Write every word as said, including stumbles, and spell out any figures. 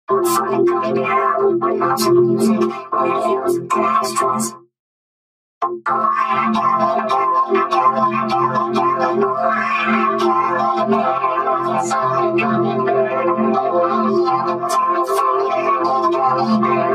Something coming down, but not to music. On the heels of past trust. Oh, I am Kelly, Kelly, Kelly, Kelly, Kelly. Oh, I am Kelly. Something coming down.